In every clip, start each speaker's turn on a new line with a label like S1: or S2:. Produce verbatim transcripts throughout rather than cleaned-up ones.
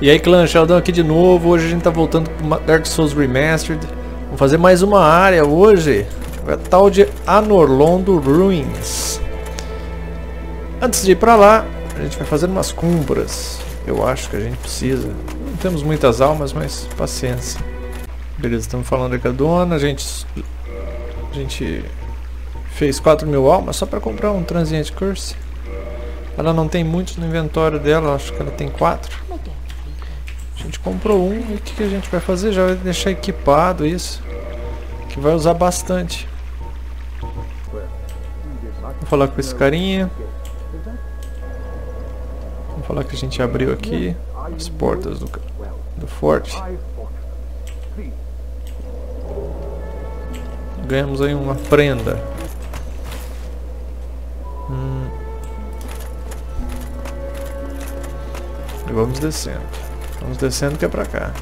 S1: E aí, clã, Sheldon aqui de novo. Hoje a gente tá voltando pro Dark Souls Remastered. Vamos fazer mais uma área hoje. É tal de Anorlondo Ruins. Antes de ir pra lá, a gente vai fazer umas compras. Eu acho que a gente precisa. Não temos muitas almas, mas paciência. Beleza, estamos falando aqui a dona. A gente, a gente fez quatro mil almas só pra comprar um Transient Curse. Ela não tem muitos no inventório dela, acho que ela tem quatro. A gente comprou um e o que, que a gente vai fazer? Já vai deixar equipado isso, que vai usar bastante. Vou falar com esse carinha. Vou falar que a gente abriu aqui as portas do, do forte. Ganhamos aí uma prenda. Hum. E vamos descendo. Vamos descendo que é pra cá.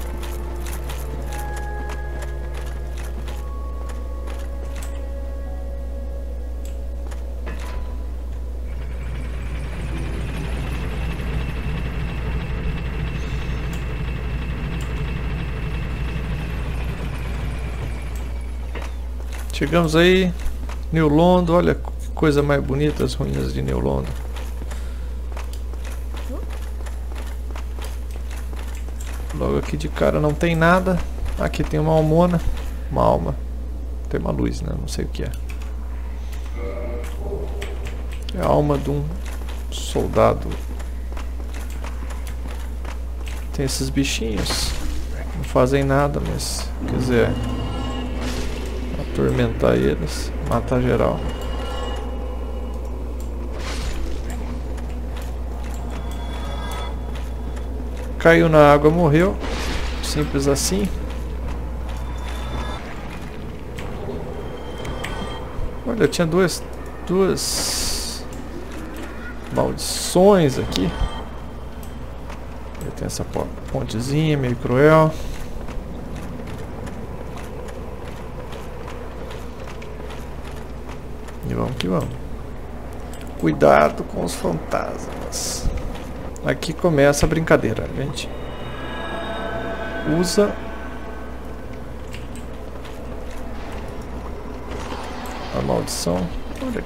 S1: Chegamos aí, New Londo, olha que coisa mais bonita as ruínas de New Londo. Logo aqui de cara não tem nada. Aqui tem uma almona, uma alma. Tem uma luz, né? Não sei o que é. É a alma de um soldado. Tem esses bichinhos. Não fazem nada, mas se quiser atormentar eles, matar geral. Caiu na água, morreu. Simples assim. Olha, tinha duas, duas maldições aqui. Tem essa pontezinha meio cruel. E vamos que vamos. Cuidado com os fantasmas. Aqui começa a brincadeira, gente. Usa a maldição. Olha.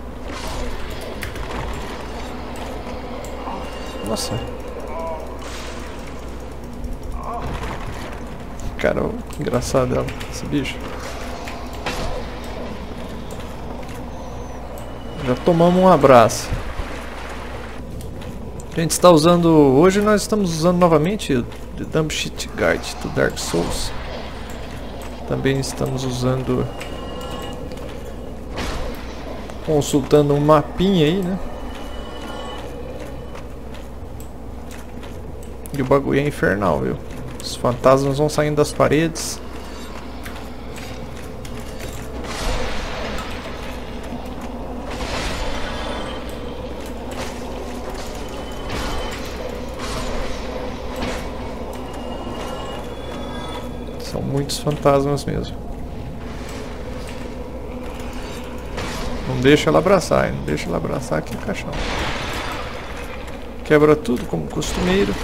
S1: Nossa. Cara, que engraçado ela, esse bicho. Já tomamos um abraço. A gente está usando, hoje nós estamos usando novamente The Dumb Shit Guide to Dark Souls. Também estamos usando, consultando um mapinha aí, né? E o bagulho é infernal, viu? Os fantasmas vão saindo das paredes. São muitos fantasmas mesmo. Não deixa ela abraçar, hein? Não deixa ela abraçar aqui no caixão. Quebra tudo como costumeiro.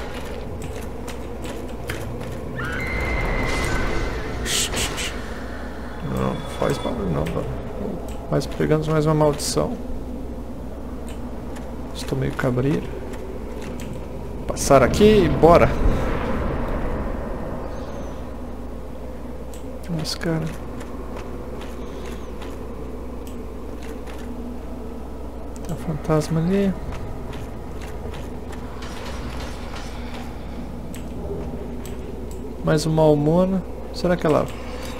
S1: Não faz barulho não, mano. Mas pegamos mais uma maldição. Estou meio cabreiro. Passar aqui e bora. Esse cara. Tem um fantasma ali. Mais uma almona. Será que ela...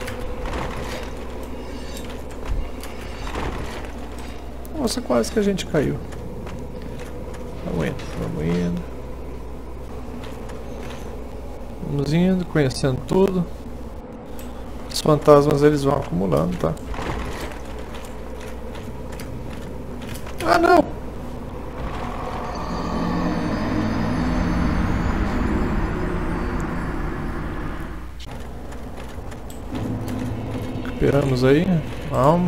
S1: Nossa, quase que a gente caiu. Vamos indo, vamos indo. Vamos indo, conhecendo tudo. Os fantasmas eles vão acumulando, tá? Ah, não! Recuperamos aí a alma.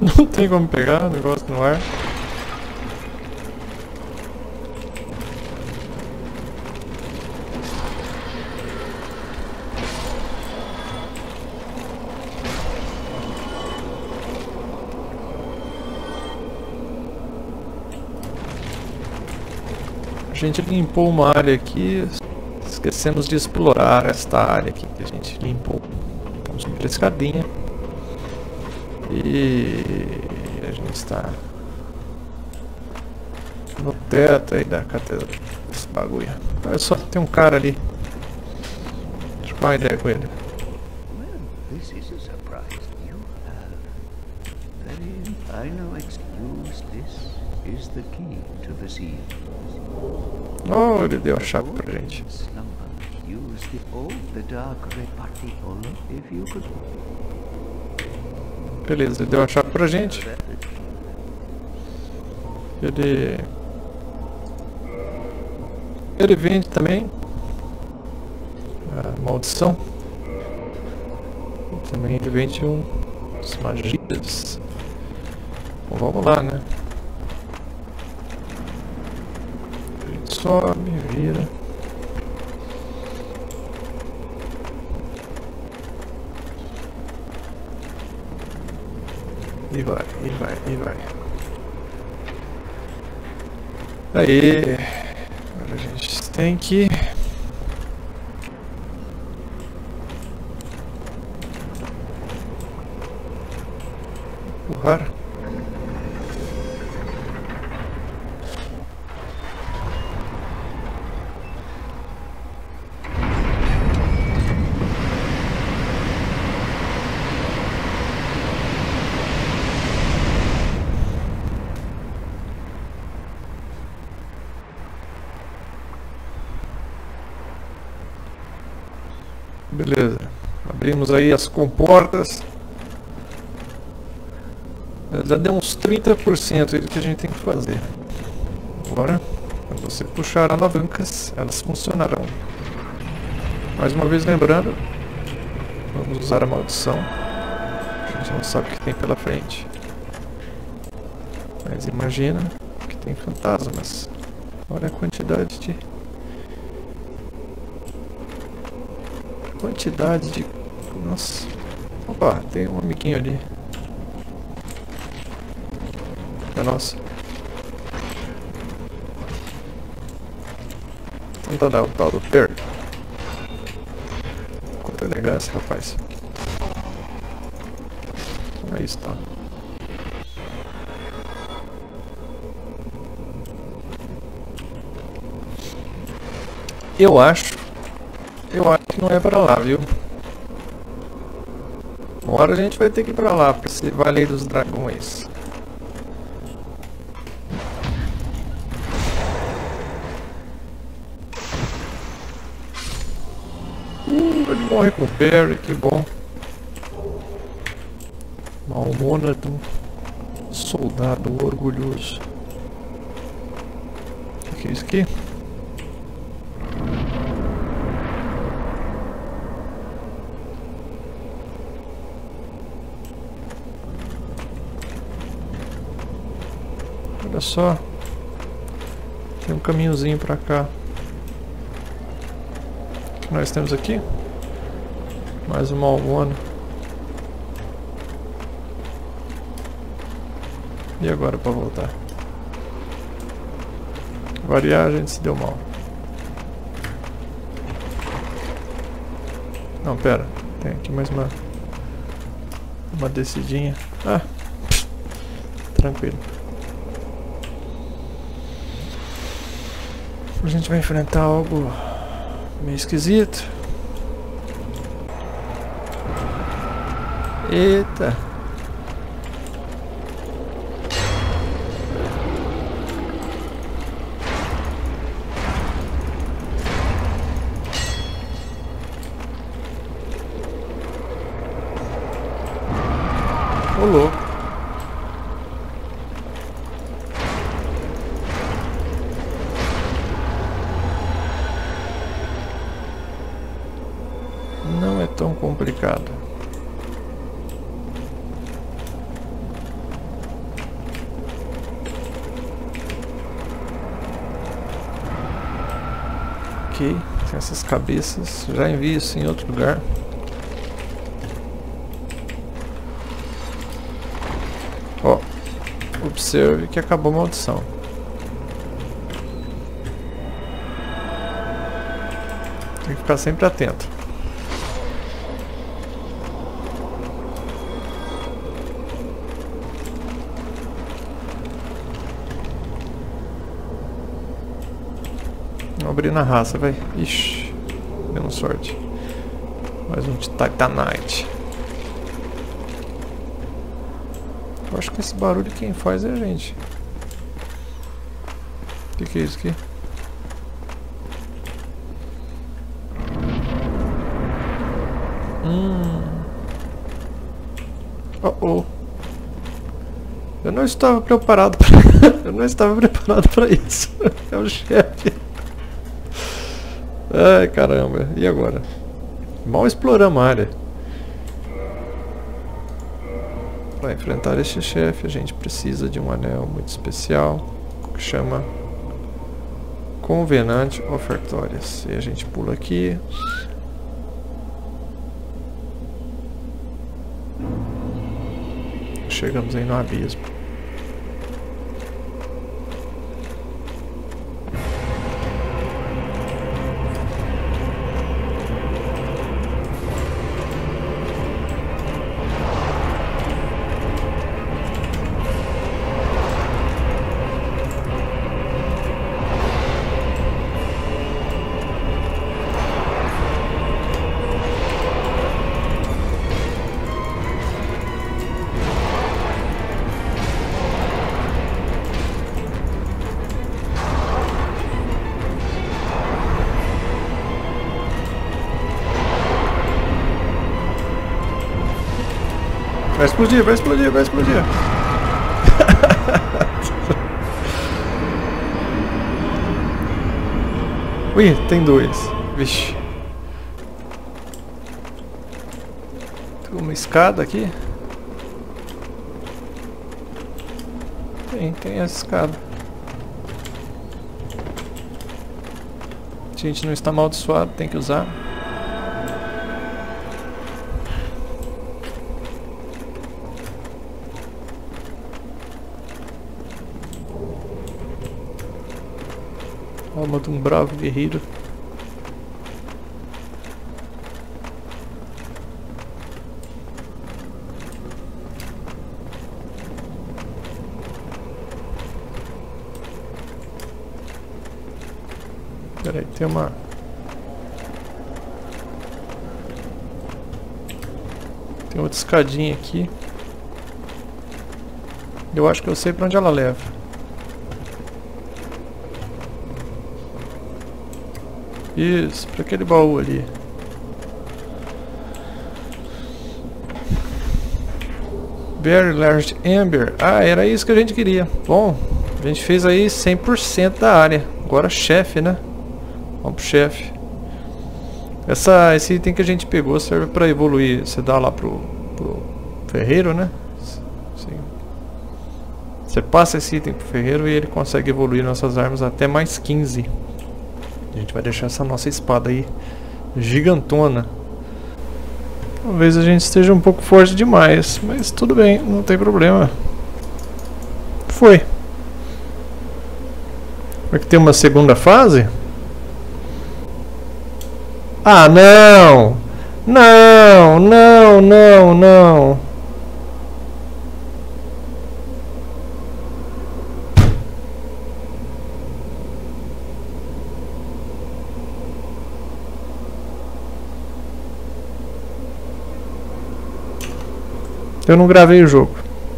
S1: Não tem como pegar o negócio no ar. A gente limpou uma área aqui, esquecemos de explorar esta área aqui que a gente limpou. Vamos subir a escadinha. E a gente está no teto aí da catedral, esse bagulho. Olha só, tem um cara ali. Deixa eu dar uma ideia com ele.
S2: Well, this is a surprise. You have very final excuse. This is the key to the seal.
S1: Oh, ele deu a chave pra gente.
S2: Use the old, the dark reparticle if you could.
S1: Beleza, ele deu a chave pra gente. Ele... Ele vende também a maldição. E também ele vende um, as magias. Bom, vamos lá, né? A gente sobe, vira. E vai, e vai, e vai. Aí, agora a gente tem que empurrar. Beleza, abrimos aí as comportas. Já deu uns trinta por cento aí do que a gente tem que fazer. Agora, quando você puxar alavancas, elas funcionarão. Mais uma vez lembrando, vamos usar a maldição. A gente não sabe o que tem pela frente. Mas imagina que tem fantasmas. Olha a quantidade de... Quantidade de... Nossa. Opa, tem um amiguinho ali. É nosso. Tenta dar o tal do per. Quanta elegância, rapaz. Aí está. Eu acho. Eu acho que não é pra lá, viu? Uma hora a gente vai ter que ir pra lá, pra esse Vale dos Dragões. Uh, ele morre com o Perry, que bom. Malmônado, soldado orgulhoso. O que é isso aqui? Olha só, tem um caminhozinho pra cá. O que nós temos aqui? Mais uma almona. E agora pra voltar? Variar, a gente se deu mal. Não, pera, tem aqui mais uma uma descidinha. Ah, tranquilo. A gente vai enfrentar algo meio esquisito. Eita. Ô louco. Não é tão complicado. Ok, tem essas cabeças. Já envio isso em outro lugar. Ó, observe que acabou a maldição. Tem que ficar sempre atento. Vamos abrir na raça, vai. Ixi, deu sorte. Mais um Titanite. Eu acho que esse barulho quem faz é a gente. O que, que é isso aqui? Hum. Oh, oh. Eu não estava preparado para Eu não estava preparado para isso. É o chefe. Ai, caramba. E agora? Mal exploramos a área. Para enfrentar este chefe, a gente precisa de um anel muito especial que chama Covenant Ofertórias. E a gente pula aqui. Chegamos aí no abismo. Vai explodir, vai explodir, vai explodir. Ui, tem dois. Vixe. Tem uma escada aqui. Tem, tem essa escada. A gente não está amaldiçoado, tem que usar. Alma de um bravo guerreiro. Peraí, tem uma... Tem outra escadinha aqui. Eu acho que eu sei pra onde ela leva. Isso, para aquele baú ali. Very Large Amber. Ah, era isso que a gente queria. Bom, a gente fez aí cem por cento da área. Agora chefe, né? Vamos pro chefe. Essa, esse item que a gente pegou serve para evoluir. Você dá lá pro, pro ferreiro, né? Sim. Você passa esse item pro ferreiro e ele consegue evoluir nossas armas até mais quinze. A gente vai deixar essa nossa espada aí gigantona. Talvez a gente esteja um pouco forte demais, mas tudo bem, não tem problema. Foi. Vai que tem uma segunda fase? Ah, não! Não, não, não, não. Eu não gravei o jogo.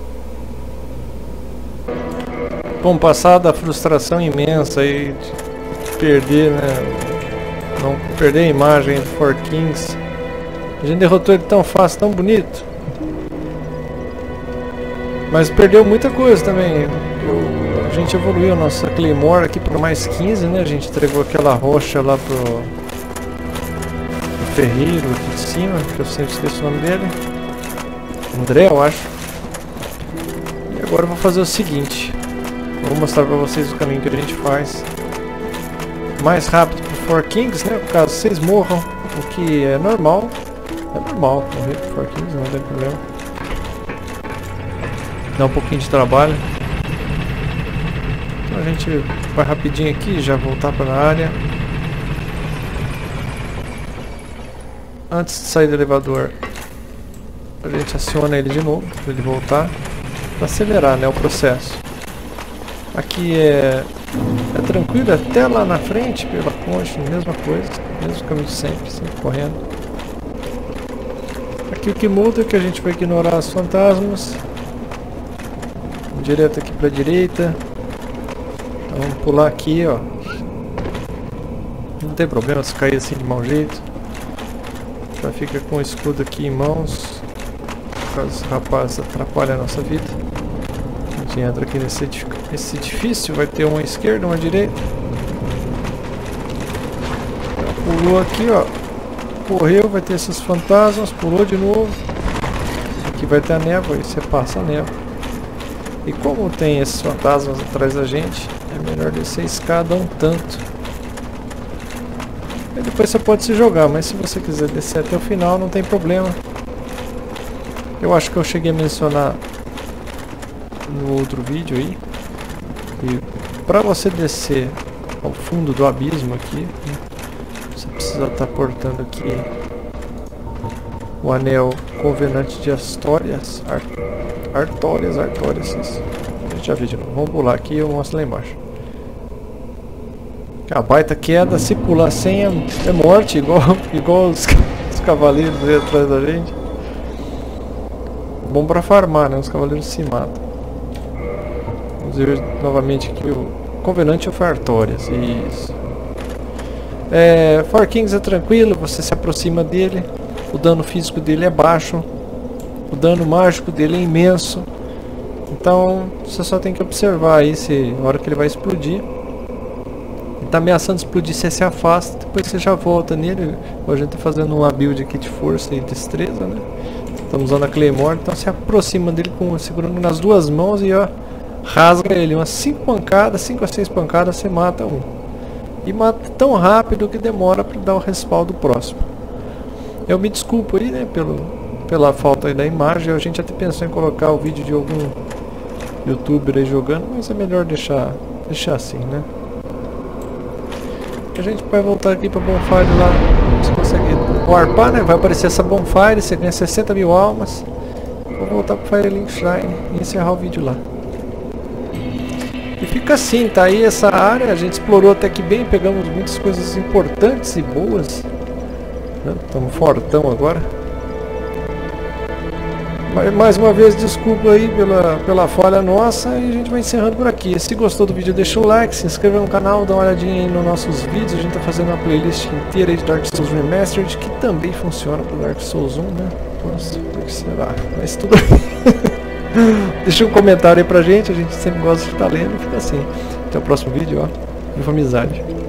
S1: Bom, passada a frustração imensa aí de perder, né? Não perder a imagem do Four Kings. A gente derrotou ele tão fácil, tão bonito. Mas perdeu muita coisa também. Eu, a gente evoluiu a nossa Claymore aqui para mais quinze, né? A gente entregou aquela rocha lá pro, pro ferreiro aqui de cima, que eu sempre esqueço o nome dele. André, eu acho. E agora eu vou fazer o seguinte. Vou mostrar pra vocês o caminho que a gente faz. mais rápido pro Four Kings, né? Caso vocês morram, o que é normal. É normal morrer pro Four Kings, não tem problema. Dá um pouquinho de trabalho. Então a gente vai rapidinho aqui e já voltar para a área. Antes de sair do elevador, a gente aciona ele de novo para ele voltar, para acelerar, né, o processo. Aqui é, é tranquilo até lá na frente, pela ponte, mesma coisa, mesmo caminho de sempre, sempre correndo. Aqui o que muda é que a gente vai ignorar os fantasmas. Direto aqui para a direita. Então, vamos pular aqui, ó. Não tem problema se cair assim de mau jeito. Já fica com o escudo aqui em mãos, caso os rapazes atrapalhem a nossa vida. A gente entra aqui nesse edifício, esse edifício vai ter uma esquerda, uma direita. Já pulou aqui, ó. Correu, vai ter esses fantasmas, pulou de novo. Aqui vai ter a névoa, aí você passa a névoa. E como tem esses fantasmas atrás da gente, é melhor descer a escada um tanto. E depois você pode se jogar, mas se você quiser descer até o final, não tem problema. Eu acho que eu cheguei a mencionar no outro vídeo aí, e para você descer ao fundo do abismo aqui, né, você precisa estar portando aqui o anel Covenante de Astórias, Ar Artórias, Artórias, isso. A gente já viu de novo. Vamos pular aqui e eu mostro lá embaixo. A baita queda, se pular sem é, é morte, igual, igual os, os cavaleiros aí atrás da gente. Bom pra farmar, né? Os cavaleiros se matam. Vamos ver novamente aqui o Covenant of Artórias. Isso. É, Four Kings é tranquilo, você se aproxima dele. O dano físico dele é baixo. O dano mágico dele é imenso. Então você só tem que observar aí se na hora que ele vai explodir. Tá ameaçando explodir, você se afasta, depois você já volta nele. A gente tá fazendo uma build aqui de força e destreza, né? Estamos usando a Claymore, então se aproxima dele com, segurando nas duas mãos e ó, rasga ele. Umas cinco pancadas, cinco a seis pancadas, você mata um. E mata tão rápido que demora para dar o respaldo próximo. Eu me desculpo aí, né, pelo, pela falta aí da imagem. A gente até pensou em colocar o vídeo de algum youtuber aí jogando, mas é melhor deixar, deixar assim, né? A gente vai voltar aqui para Bonfire lá, você consegue warpar, né? Vai aparecer essa Bonfire, você ganha sessenta mil almas. Vou voltar para Firelink Shrine e encerrar o vídeo lá. E fica assim, tá aí essa área, a gente explorou até que bem, pegamos muitas coisas importantes e boas. Estamos fortão agora. Mas, mais uma vez, desculpa aí pela, pela falha nossa e a gente vai encerrando por aqui. Se gostou do vídeo, deixa o like, se inscreva no canal, dá uma olhadinha aí nos nossos vídeos. A gente está fazendo uma playlist inteira aí de Dark Souls Remastered, que também funciona para Dark Souls um, né? Nossa, por que será? Mas tudo deixa um comentário aí pra gente, a gente sempre gosta de estar lendo e fica assim. Até o próximo vídeo, ó. Viva amizade.